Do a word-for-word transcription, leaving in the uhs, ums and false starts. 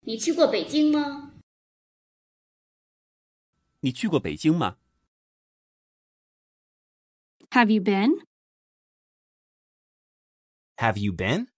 你去过北京吗？ 你去过北京吗？ Have you been? Have you been?